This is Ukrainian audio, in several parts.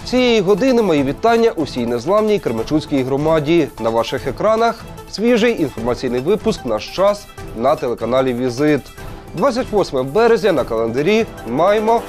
Цієї години мої вітання усій незламній Кременчуцькій громаді. На ваших екранах свіжий інформаційний випуск «Наш час» на телеканалі «Візит». 28 березня на календарі маємо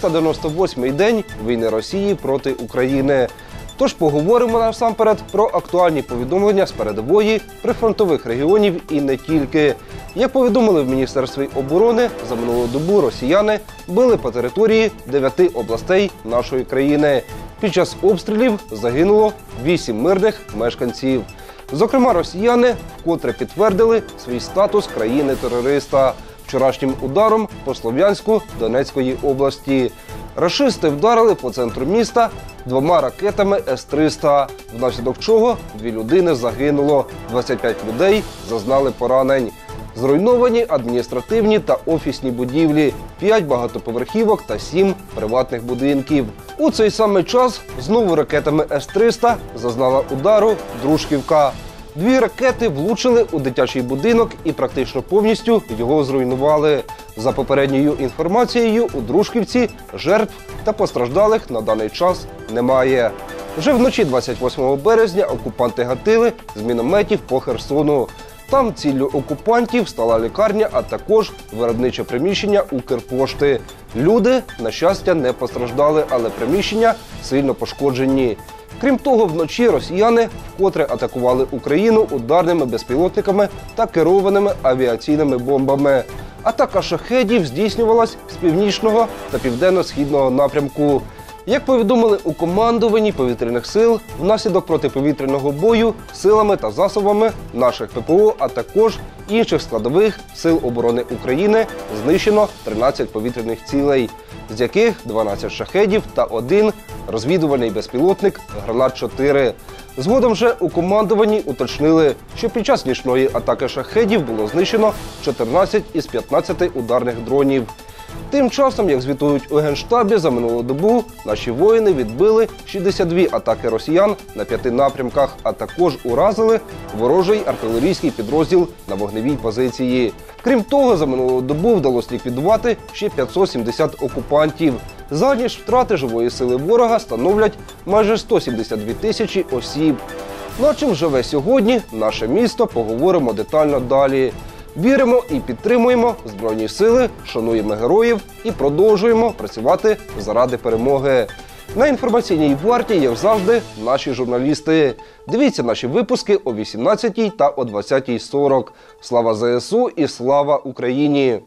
398-й день війни Росії проти України. Тож поговоримо насамперед про актуальні повідомлення з передової прифронтових регіонів і не тільки. Як повідомили в Міністерстві оборони, за минулу добу росіяни били по території 9 областей нашої країни. Під час обстрілів загинуло 8 мирних мешканців. Зокрема, росіяни вкотре підтвердили свій статус країни-терориста вчорашнім ударом по Слов'янську Донецької області. Рашисти вдарили по центру міста 2 ракетами С-300, внаслідок чого 2 людини загинуло, 25 людей зазнали поранень. Зруйновані адміністративні та офісні будівлі, 5 багатоповерхівок та 7 приватних будинків. У цей самий час знову ракетами С-300 зазнала удару Дружківка. 2 ракети влучили у дитячий будинок і практично повністю його зруйнували. За попередньою інформацією, у Дружківці жертв та постраждалих на даний час немає. Вже вночі 28 березня окупанти гатили з мінометів по Херсону. Там ціллю окупантів стала лікарня, а також виробниче приміщення Укрпошти. Люди, на щастя, не постраждали, але приміщення сильно пошкоджені. Крім того, вночі росіяни вкотре атакували Україну ударними безпілотниками та керованими авіаційними бомбами. Атака шахедів здійснювалась з північного та південно-східного напрямку. Як повідомили у командуванні повітряних сил, внаслідок протиповітряного бою силами та засобами наших ППО, а також інших складових сил оборони України знищено 13 повітряних цілей, з яких 12 шахедів та 1 розвідувальний безпілотник «Гранат-4». Згодом же у командуванні уточнили, що під час нічної атаки шахедів було знищено 14 із 15 ударних дронів. Тим часом, як звітують у Генштабі, за минулу добу наші воїни відбили 62 атаки росіян на 5 напрямках, а також уразили ворожий артилерійський підрозділ на вогневій позиції. Крім того, за минулу добу вдалося ліквідувати ще 570 окупантів. Загальні ж втрати живої сили ворога становлять майже 172 тисячі осіб. Ну а чим живе сьогодні наше місто, поговоримо детально далі. Віримо і підтримуємо Збройні сили, шануємо героїв і продовжуємо працювати заради перемоги. На інформаційній варті, як завжди, наші журналісти. Дивіться наші випуски о 18-й та о 20:40. Слава ЗСУ і слава Україні!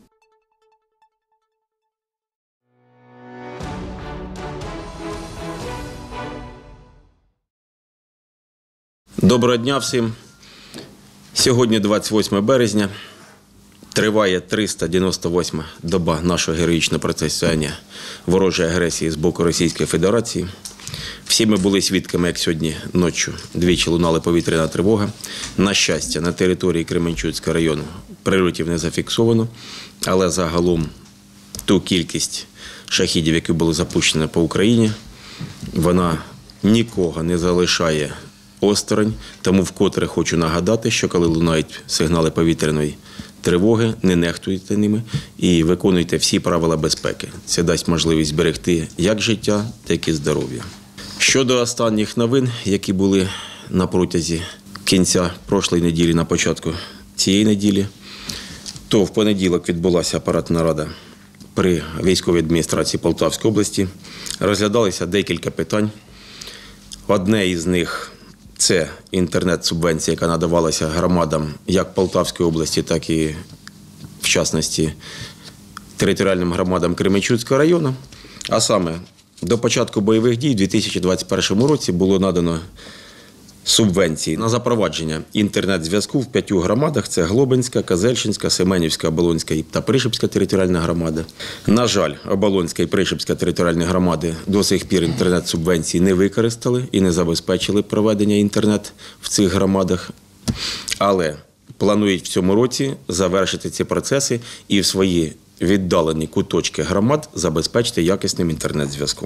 Доброго дня всім. Сьогодні 28 березня. Триває 398-ма доба нашого героїчного протистояння ворожої агресії з боку Російської Федерації. Всі ми були свідками, як сьогодні ночі двічі лунала повітряна тривога. На щастя, на території Кременчуцького району прильотів не зафіксовано, але загалом ту кількість шахедів, які були запущені по Україні, вона нікого не залишає осторонь. Тому вкотре хочу нагадати, що коли лунають сигнали повітряної тривоги, не нехтуйте ними і виконуйте всі правила безпеки. Це дасть можливість зберегти як життя, так і здоров'я. Щодо останніх новин, які були на протязі кінця прошлої неділі, на початку цієї неділі, то в понеділок відбулася апаратна рада при військовій адміністрації Полтавської області. Розглядалися декілька питань. Одне із них – це інтернет-субвенція, яка надавалася громадам як Полтавської області, так і, в частності, територіальним громадам Кременчуцького району. А саме, до початку бойових дій у 2021 році було надано субвенції на запровадження інтернет-зв'язку в 5 громадах. Це Глобинська, Козельщинська, Семенівська, Оболонська та Пришипська територіальна громада. На жаль, Оболонська і Пришипська територіальні громади до сих пір інтернет-субвенції не використали і не забезпечили проведення інтернет в цих громадах. Але планують в цьому році завершити ці процеси і в свої віддалені куточки громад забезпечити якісним інтернет-зв'язком.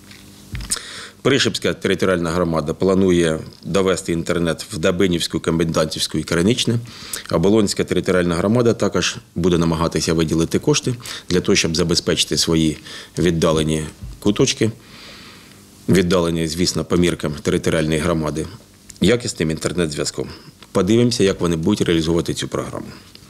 Пришипська територіальна громада планує довести інтернет в Дабинівську, Комендантівську і Криничне. Оболонська територіальна громада також буде намагатися виділити кошти для того, щоб забезпечити свої віддалені куточки віддалені, звісно, по міркам територіальної громади, якісним інтернет-зв'язком. Подивимося, як вони будуть реалізовувати цю програму.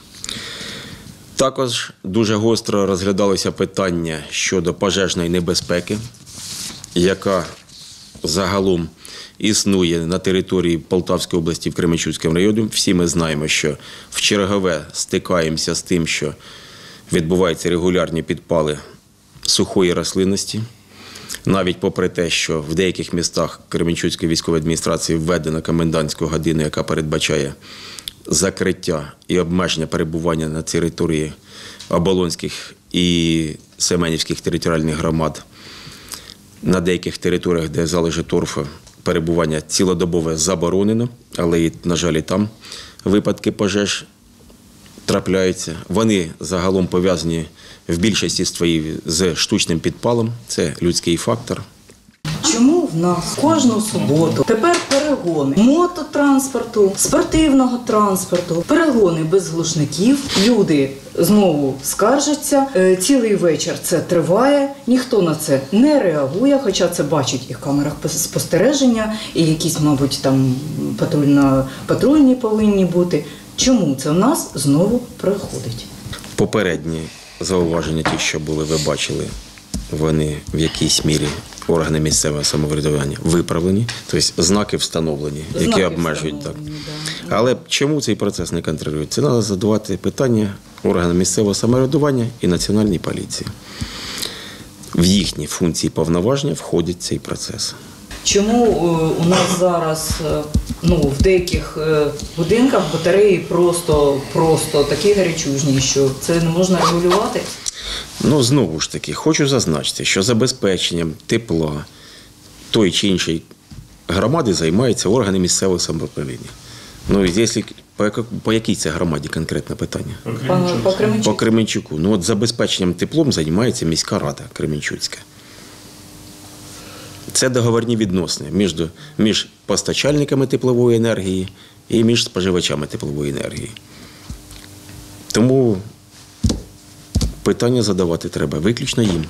Також дуже гостро розглядалося питання щодо пожежної небезпеки, яка загалом існує на території Полтавської області в Кременчуцькому районі. Всі ми знаємо, що в чергове стикаємося з тим, що відбуваються регулярні підпали сухої рослинності. Навіть попри те, що в деяких містах Кременчуцької військової адміністрації введена комендантську годину, яка передбачає закриття і обмеження перебування на території Оболонських і Семенівських територіальних громад, на деяких територіях, де залежи торфу, перебування цілодобове заборонено, але, на жаль, і там випадки пожеж трапляються. Вони загалом пов'язані в більшості своїй з штучним підпалом, це людський фактор. Чому в нас кожну суботу тепер перегони мототранспорту, спортивного транспорту, перегони без глушників, люди знову скаржаться, цілий вечір це триває, ніхто на це не реагує, хоча це бачать і в камерах спостереження, і якісь, мабуть, там патрульні повинні бути. Чому це в нас знову приходить? Попередні зауваження, ті, що були, ви бачили, вони в якійсь мірі органи місцевого самоврядування виправлені, тобто знаки встановлені, які обмежують. Так. Да. Але чому цей процес не контролюється? Це треба задавати питання органам місцевого самоврядування і Національній поліції. В їхні функції повноваження входить цей процес. Чому у нас зараз в деяких будинках батареї просто такі гарячужні, що це не можна регулювати? Знову ж таки, хочу зазначити, що забезпеченням тепла той чи іншої громади займаються органи місцевого самоврядування. Якщо по якій це громаді конкретне питання? По Кременчуку. По Кременчуку. Забезпеченням теплом займається міська рада Кременчуцька. Це договорні відносини між постачальниками теплової енергії і між споживачами теплової енергії. Тому питання задавати треба виключно їм.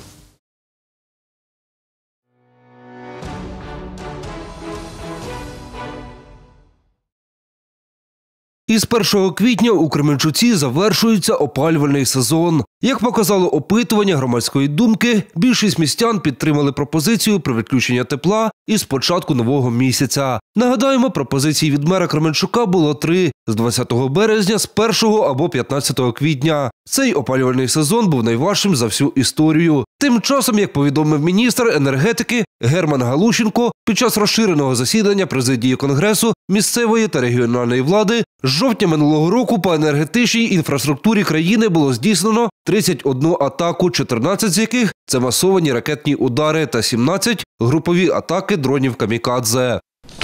Із 1 квітня у Кременчуці завершується опалювальний сезон. Як показало опитування громадської думки, більшість містян підтримали пропозицію про відключення тепла із початку нового місяця. Нагадаємо, пропозицій від мера Кременчука було 3 – з 20 березня, з 1 або 15 квітня. Цей опалювальний сезон був найважчим за всю історію. Тим часом, як повідомив міністр енергетики Герман Галущенко, під час розширеного засідання президії Конгресу місцевої та регіональної влади з жовтня минулого року по енергетичній інфраструктурі країни було здійснено 31 атаку, 14 з яких – це масовані ракетні удари та 17 – групові атаки дронів «Камікадзе».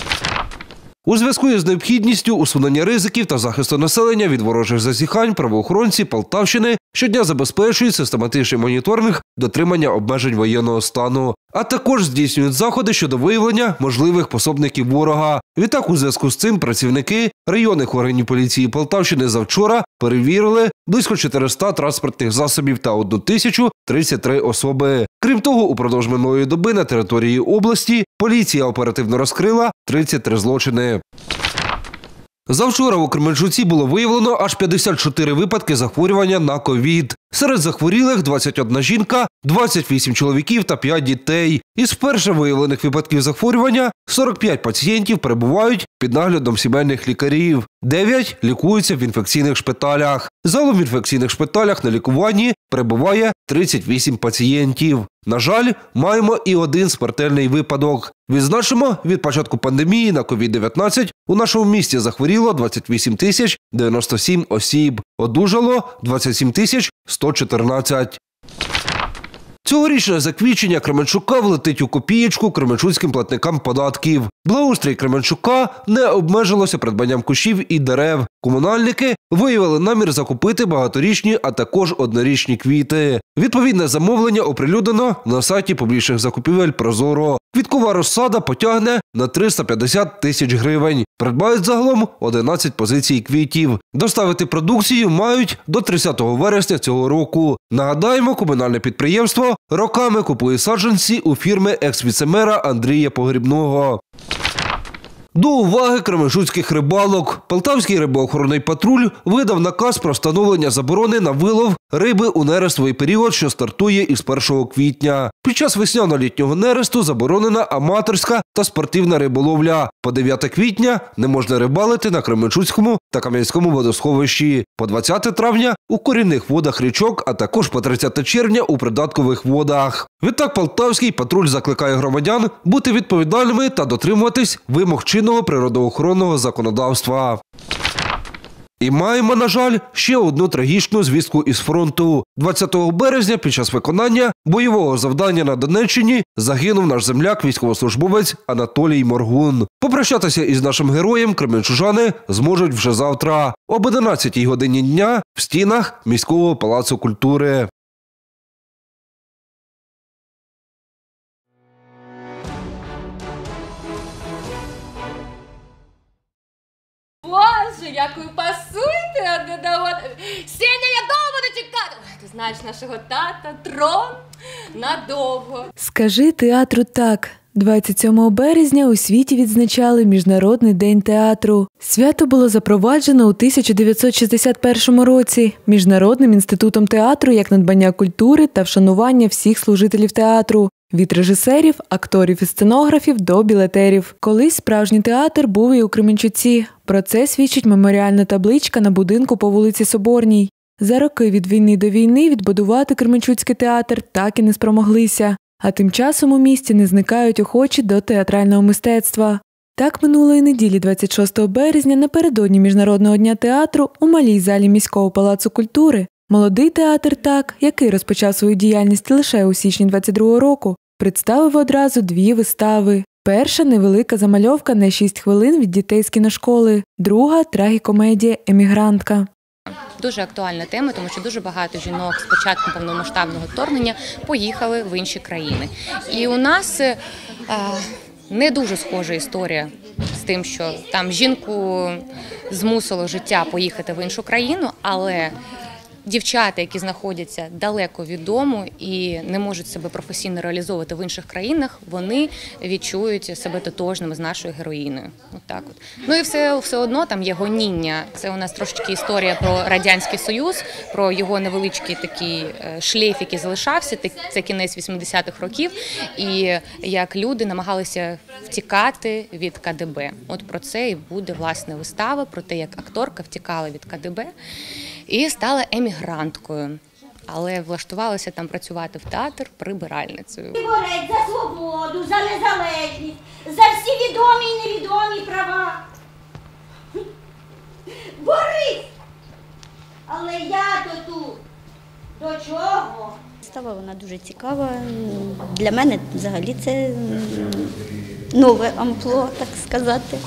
У зв'язку із необхідністю усунення ризиків та захисту населення від ворожих зазіхань правоохоронці Полтавщини щодня забезпечують систематичний моніторинг дотримання обмежень воєнного стану, а також здійснюють заходи щодо виявлення можливих пособників ворога. Відтак, у зв'язку з цим працівники районних органів поліції Полтавщини завчора перевірили близько 400 транспортних засобів та 1033 особи. Крім того, упродовж минулої доби на території області поліція оперативно розкрила 33 злочини. Завчора у Кременчуці було виявлено аж 54 випадки захворювання на ковід. Серед захворілих 21 жінка, 28 чоловіків та 5 дітей. Із вперше виявлених випадків захворювання 45 пацієнтів перебувають під наглядом сімейних лікарів. 9 лікуються в інфекційних шпиталях. Загалом в інфекційних шпиталях на лікуванні перебуває 38 пацієнтів. На жаль, маємо і один смертельний випадок. Відзначимо, від початку пандемії на ковід-19 у нашому місті захворіло 28 097 осіб. Одужало 27 114. Цьогорічне заквітчення Кременчука влетить у копієчку кременчуцьким платникам податків. Благоустрій Кременчука не обмежилося придбанням кущів і дерев. Комунальники виявили намір закупити багаторічні, а також однорічні квіти. Відповідне замовлення оприлюднено на сайті публічних закупівель «Прозоро». Квіткова розсада потягне на 350 тисяч гривень. Придбають загалом 11 позицій квітів. Доставити продукцію мають до 30 вересня цього року. Нагадаємо, комунальне підприємство село роками купує саджанці у фірми екс-віцемера Андрія Погрібного. До уваги кременчуцьких рибалок. Полтавський рибоохоронний патруль видав наказ про встановлення заборони на вилов риби у нерестовий період, що стартує із 1 квітня. Під час весняно-літнього нересту заборонена аматорська та спортивна риболовля. По 9 квітня не можна рибалити на Кременчуцькому та Кам'янському водосховищі. По 20 травня – у корінних водах річок, а також по 30 червня – у придаткових водах. Відтак Полтавський патруль закликає громадян бути відповідальними та дотримуватись вимог чинного природоохоронного законодавства. І маємо, на жаль, ще одну трагічну звістку із фронту. 20 березня під час виконання бойового завдання на Донеччині загинув наш земляк, військовослужбовець Анатолій Моргун. Попрощатися із нашим героєм кременчужани зможуть вже завтра об 11-й годині дня в стінах міського палацу культури. Боже, як ви пасуєте одне до одного. Сеня, я довго буду чекати. Ой, ти знаєш нашого тата, трон надовго. Скажи театру так. 27 березня у світі відзначали Міжнародний день театру. Свято було запроваджено у 1961 році Міжнародним інститутом театру як надбання культури та вшанування всіх служителів театру. Від режисерів, акторів і сценографів до білетерів. Колись справжній театр був і у Кременчуці. Про це свідчить меморіальна табличка на будинку по вулиці Соборній. За роки від війни до війни відбудувати Кременчуцький театр так і не спромоглися. А тим часом у місті не зникають охочі до театрального мистецтва. Так минулої неділі, 26 березня, напередодні Міжнародного дня театру, у малій залі міського палацу культури, молодий театр «Так», який розпочав свою діяльність лише у січні 22-го року, представив одразу 2 вистави. Перша – невелика замальовка на 6 хвилин від дітей з кіношколи, друга – трагікомедія «Емігрантка». Дуже актуальна тема, тому що дуже багато жінок з початком повномасштабного вторгнення поїхали в інші країни. І у нас не дуже схожа історія з тим, що там жінку змусило життя поїхати в іншу країну, але дівчата, які знаходяться далеко від дому і не можуть себе професійно реалізовувати в інших країнах, вони відчують себе тотожними з нашою героїною. Отак от. Ну і все одно там є гоніння. Це у нас трошечки історія про Радянський Союз, про його невеличкий такий шлейф, який залишався, це кінець 80-х років, і як люди намагалися втікати від КДБ. От про це і буде, власне, вистава, про те, як акторка втікала від КДБ і стала емігранткою, але влаштувалася там працювати в театр прибиральницею. Борець за свободу, за незалежність, за всі відомі і невідомі права. Борись! Але я-то тут до чого? Вистава, вона дуже цікава. Для мене взагалі це нове амплуа, так сказати.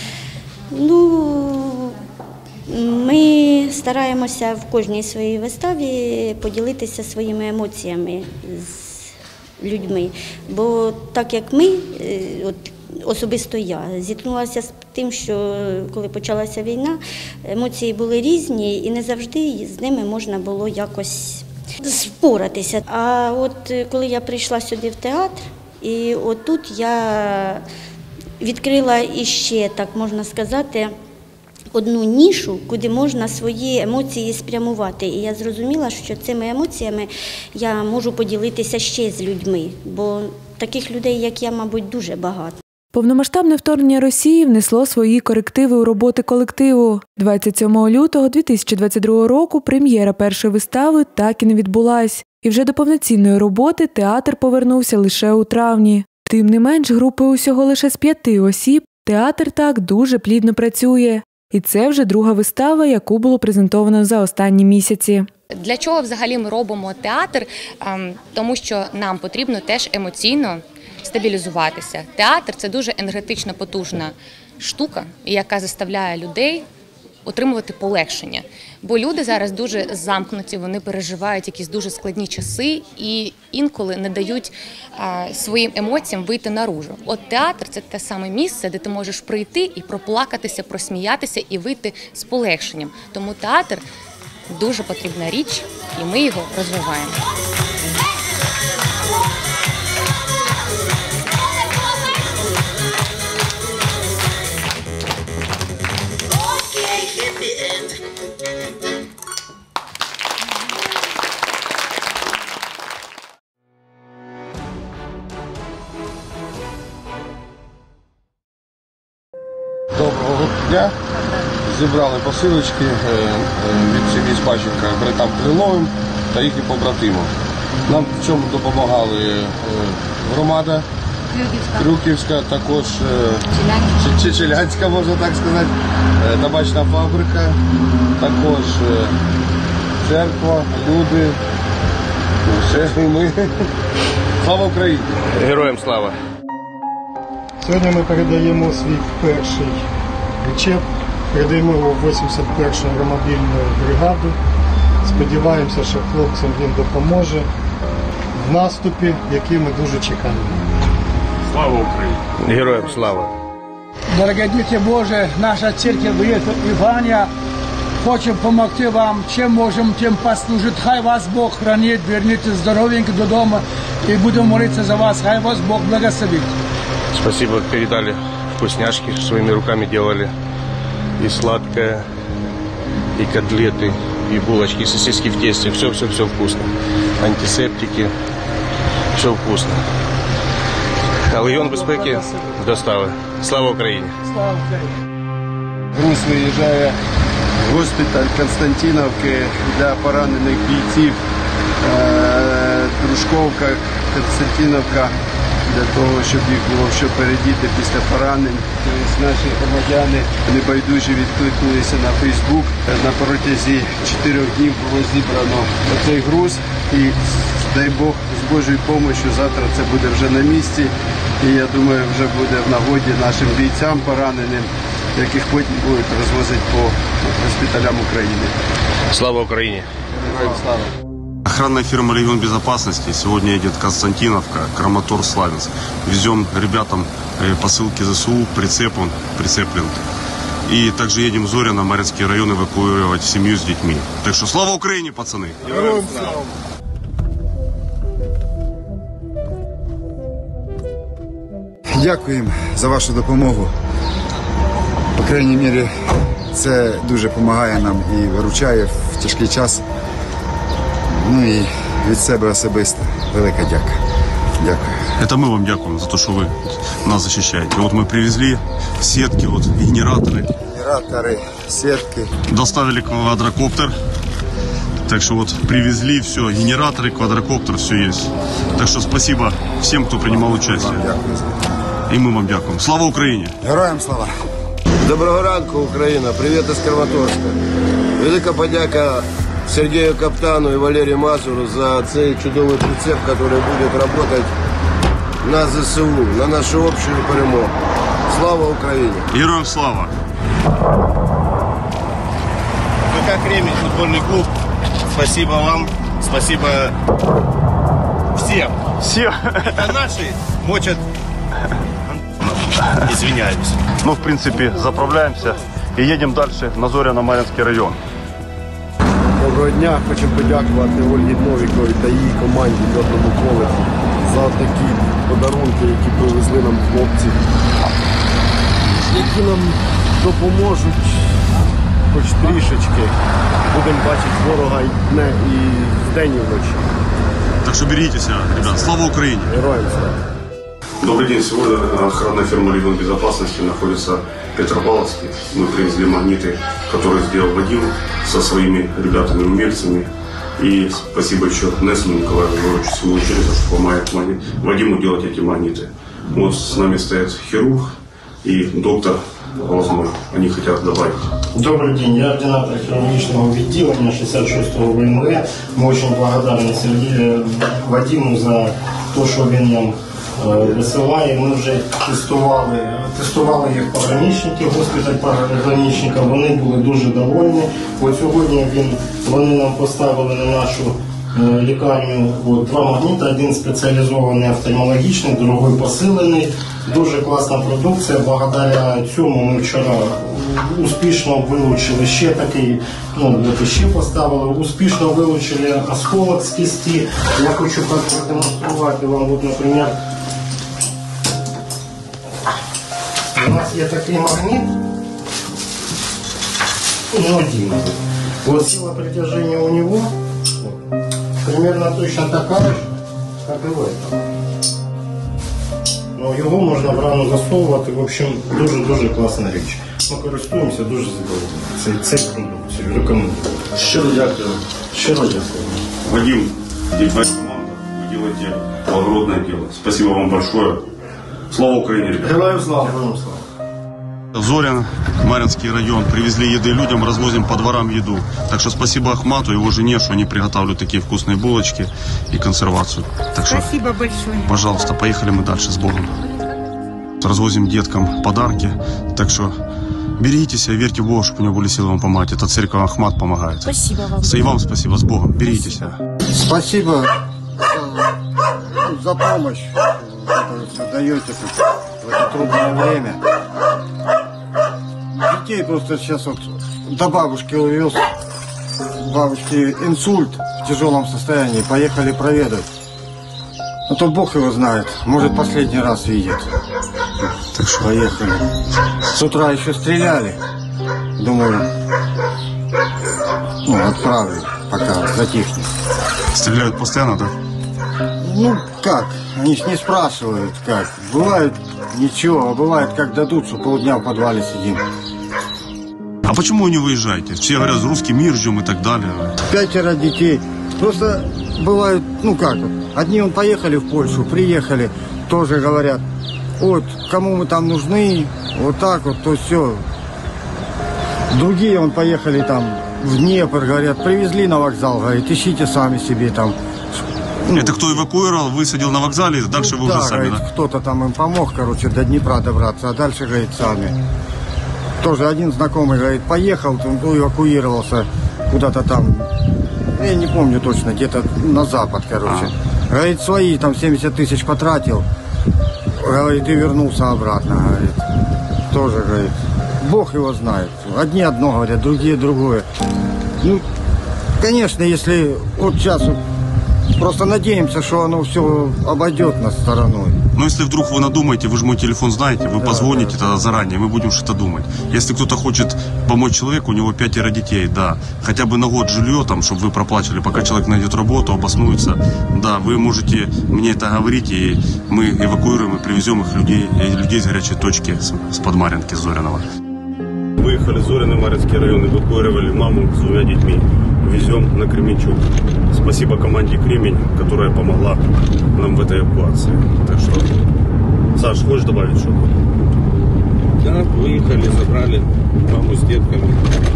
Ми стараємося в кожній своїй виставі поділитися своїми емоціями з людьми. Бо так як ми, особисто я, зіткнулася з тим, що коли почалася війна, емоції були різні і не завжди з ними можна було якось впоратися. А от коли я прийшла сюди в театр, і отут я відкрила іще, так можна сказати, одну нішу, куди можна свої емоції спрямувати. І я зрозуміла, що цими емоціями я можу поділитися ще з людьми, бо таких людей, як я, мабуть, дуже багато. Повномасштабне вторгнення Росії внесло свої корективи у роботи колективу. 27 лютого 2022 року прем'єра першої вистави так і не відбулась. І вже до повноцінної роботи театр повернувся лише у травні. Тим не менш, групи усього лише з 5 осіб, театр «Так» дуже плідно працює. І це вже друга вистава, яку було презентовано за останні місяці. Для чого взагалі ми робимо театр? Тому що нам потрібно теж емоційно стабілізуватися. Театр – це дуже енергетично потужна штука, яка заставляє людей отримувати полегшення. Бо люди зараз дуже замкнуті, вони переживають якісь дуже складні часи і інколи не дають своїм емоціям вийти наружу. От театр – це те саме місце, де ти можеш прийти і проплакатися, просміятися і вийти з полегшенням. Тому театр – дуже потрібна річ, і ми його розвиваємо. Ілля. Зібрали посилочки від сім'ї Спащенка братам Криловим та їхнім побратимам. Нам в цьому допомагали громада Крюківська, також Чечелянська, можна так сказати, табачна фабрика, також церква, люди, все і ми. Слава Україні! Героям слава! Сьогодні ми передаємо свій перший причеп, передаємо його в 81-ю аеромобільну бригаду. Сподіваємося, що хлопцям він допоможе в наступі, який ми дуже чекаємо. Слава Україні! Героям слава! Дорогі діти Божі, наша церква Іванія хоче допомогти вам, чим можемо, тим послужити. Хай вас Бог хранить, верніться здоровенько додому і будемо молитися за вас. Хай вас Бог благословить. Спасибо, передали вкусняшки, своими руками делали. И сладкое, и котлеты, и булочки, и сосиски в тесте. Все вкусно. Антисептики, все вкусно. А Легіон безпеки достави. Слава Україні! Слава Україні! Груз виїжджає в госпіталь Константиновки для поранених бійців. Дружковка, Константиновка, для того, щоб їх було що передіти після поранень. Тобто наші громадяни небайдужі відкликнулися на Фейсбук. На протязі 4 днів було зібрано цей груз і, дай Бог, з Божою допомогою завтра це буде вже на місці. І я думаю, вже буде в нагоді нашим бійцям пораненим, яких потім будуть розвозити по госпіталям України. Слава Україні! Героям слава! Охранная фирма «Легион безопасности». Сегодня едет Константиновка, Краматор-Славянск. Везем ребятам посылки ЗСУ, прицеп он прицеплен. И также едем в Зоряно, Маринский район, эвакуировать семью с детьми. Так что слава Украине, пацаны! Героям слава! Дякуємо за вашу допомогу. По крайній мірі, це дуже допомагає нам і виручає в тяжкий час. Ну и від себе особисто велика дяка. Дякую. Это мы вам дякуем за то, что вы нас защищаете. Вот мы привезли сетки, вот генераторы. Генераторы, сетки. Доставили квадрокоптер. Так что вот привезли все, генераторы, квадрокоптер, все есть. Так что спасибо всем, кто принимал участие. И мы вам дякуем. Слава Україні! Героям слава! Доброго ранку, Україна! Привіт із Краматорська! Велика подяка Сергею Каптану и Валерию Мазуру за цей чудовий прицеп, який буде працювати на ЗСУ, на нашу общую перемогу. Слава Україні! Героям слава! ВК «Кремень», футбольный клуб. Спасибо вам, спасибо всем. Всем. Это наши мочат. Извиняюсь. Ну, в принципе, заправляемся и едем дальше на Зоряно-Маринский район. Доброго дня! Хочу подякувати Ольгі Новіковій та її команді Льотному коледжу за такі подарунки, які привезли нам хлопці, які нам допоможуть хоч трішечки. Будемо бачити ворога і вдень, і вночі. Так что берегите себя, ребят. Слава Украине! Героям слава! Добрый день. Сегодня охранная фирма «Легион безопасности» находится в Петропавловске. Мы привезли магниты, которые сделал Вадим со своими ребятами-умельцами. И спасибо еще Несману Николаю Григорьевичу, своему учителю, что помогает Вадиму делать эти магниты. Вот с нами стоит хирург и доктор Глазной. Они хотят добавить. Добрый день, я ординатор хирургического відділення 66-го ВМВ. Мы очень благодарны Сергею Вадиму за то, що він нам висилає. Ми вже тестували їх пограничники, госпіталь пограничника, вони були дуже довольні. От сьогодні вони нам поставили на нашу лікарню два магніти, один спеціалізований офтальмологічний, другий посилений. Дуже класна продукція. Благодаря цьому ми вчора успішно вилучили ще такий, ще поставили, успішно вилучили осколок з кисті. Я хочу продемонструвати вам, наприклад, у нас є такий магніт, один. Вот сила притяжения у него примерно точно такая же, как и в этом. Но його можна в рану засовувати. В общем, дуже-дуже класна річ. Ми користуємося дуже задоволенням. Цей продукцію рекомендую. Щиро дякую. Щиро дякую. Вадим, здесь моя команда, вы делаете благородное дело. Спасибо вам большое. Слава Украине, ребята. Героям слава. Героям слава. Зорин, Маринский район. Привезли еды людям, развозим по дворам еду. Так что спасибо Ахмату и его жене, что они приготавливают такие вкусные булочки и консервацию. Так что, спасибо большое. Пожалуйста, поехали мы дальше с Богом. Развозим деткам подарки. Так что берегитесь и верьте в Бога, чтобы у него были силы вам помогать. Это церковь Ахмат помогает. Спасибо вам. И вам спасибо, с Богом. Берегитесь. Спасибо за помощь, которую вы даете в это трудное время. Детей просто сейчас вот до бабушки увез. Бабушке инсульт в тяжелом состоянии. Поехали проведать. А то Бог его знает. Может, последний раз видит. Так что поехали. С утра еще стреляли. Думаю, отправлю, пока затихнет. Стреляют постоянно, да? Ну, как? Они ж не спрашивают, как. Бывает ничего, а бывает, как дадут, что полдня в подвале сидим. А почему вы не выезжаете? Все говорят, русский мир ждем и так далее. 5 детей. Просто бывают, одни поехали в Польшу, приехали, тоже говорят, вот, кому мы там нужны, вот так вот, то все. Другие поехали там в Днепр, говорят, привезли на вокзал, говорят, ищите сами себе там. Это кто эвакуировал, высадил на вокзале, дальше вы уже сами, говорит, да? Кто-то там им помог, до Днепра добраться, а дальше, говорит, сами. Тоже один знакомый, говорит, поехал, эвакуировался куда-то там, я не помню точно, где-то на запад, Говорит, свои там 70 тысяч потратил, говорит, и вернулся обратно, говорит. Тоже, говорит, Бог его знает. Одни одно говорят, другие другое. Ну, конечно, если вот сейчас просто надеемся, что оно все обойдет нас стороной. Но если вдруг вы надумаете, вы же мой телефон знаете, вы позвоните тогда заранее, мы будем что-то думать. Если кто-то хочет помочь человеку, у него 5 детей, да, хотя бы на год жилье, там, чтобы вы проплачивали, пока человек найдет работу, обоснуется, да, вы можете мне это говорить, и мы эвакуируем и привезем их людей с горячей точки, с Подмаринки, с Зориного. Выехали в Зориный, Маринский район, эвакуировали маму с 2 детьми. Везем на Кременчуг. Спасибо команде «Кремень», которая помогла нам в этой эвакуации. Так что, Саш, хочешь добавить что-то? Да, выехали, забрали маму с детками.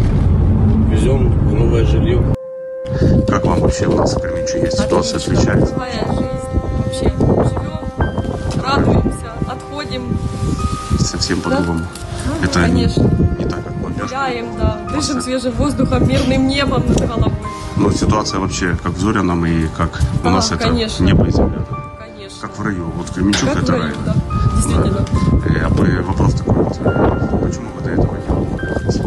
Везем в новое жилье. Как вам вообще у нас в Кременчуге ситуация отличается? Своя жизнь. Вообще живем, радуемся, отходим. Совсем по-другому. Это конечно. Не так, как мы гуляем, да, дышим свежим воздухом, мирным небом над головой. Ну, ситуация вообще как в Зорином и как у нас это конечно. небо и земля. Конечно. Как в раю. Вот Кременчуг как это в раю, рай. Да. Действительно. Вопрос такой вот. Почему вы до этого не приезжали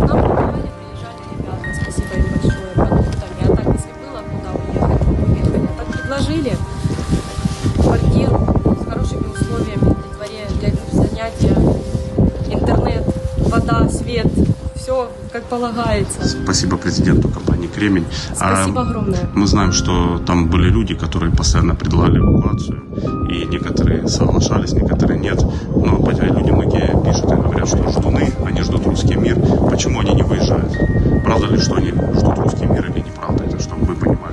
ребята, спасибо им большое, продуктами. А так, если было куда уехали, так предложили квартиру с хорошими условиями для дворе, для занятия, интернет, вода, свет, все как полагается. Спасибо президенту компании «Кремень». Спасибо огромное. Мы знаем, что там были люди, которые постоянно предлагали эвакуацию, и некоторые соглашались, некоторые нет. Но люди многие пишут и говорят, что ждуны, они ждут русский мир. Почему они не выезжают? Правда ли, что они ждут русский мир или неправда? Это чтобы вы понимали.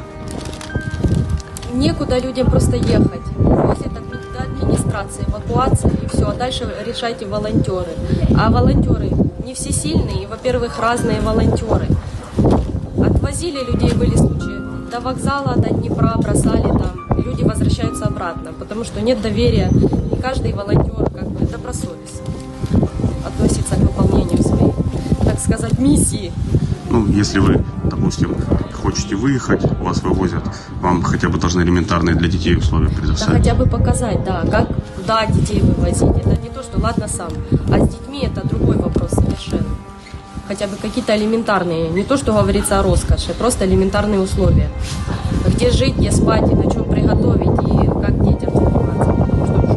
Некуда людям просто ехать. Возят до администрации, эвакуация и все. А дальше решайте волонтеры. А волонтеры не все сильные, и, во-первых, разные волонтеры. Отвозили людей, были случаи, до вокзала, до Днепра бросали там. Люди возвращаются обратно, потому что нет доверия. И каждый волонтер добросовестно относится к выполнению своей, так сказать, миссии. Ну, если вы, допустим, хотите выехать, вас вывозят, вам хотя бы должны элементарные для детей условия предоставить. Да, хотя бы показать, да, как, куда детей вывозить. Это не то, что ладно сам, а с детьми это другой вопрос совершенно. Хотя бы какие-то элементарные, не то, что говорится о роскоши, просто элементарные условия. Где жить, где спать, и на чем приготовить, и как детям заниматься, потому что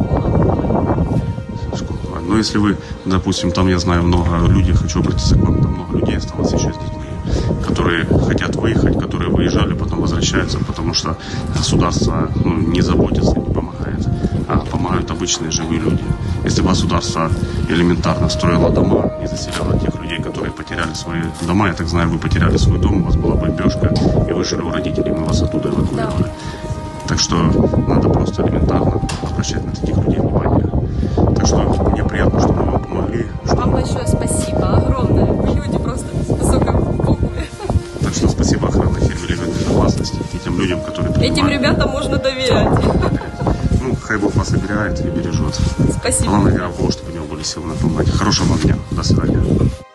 школа. Но если вы, допустим, там, я знаю, много людей, хочу обратиться к вам, там много людей осталось еще с детьми, которые хотят выехать, которые выезжали, потом возвращаются, потому что государство не заботится, не помогает, а помогают обычные живые люди. Если бы государство элементарно строило дома и заселяло тех людей, которые потеряли свои дома, я так знаю, вы потеряли свой дом, у вас была бомбежка, и вы жили у родителей, мы вас оттуда эвакуировали. Так что надо просто элементарно обращать на таких людей внимание. Так что мне приятно, что мы вам помогли. Вам большое спасибо, огромное. Вы люди просто высокобуковые. Так что спасибо охранной фирме «Ливен Безопасности» и тем людям, которые принимают. Этим ребятам можно доверять. Ну, хай Бог вас оберегает и бережет. Спасибо. Главное, вера в Бога, чтобы у него были силы на помогать. Хорошего вам дня. До свидания.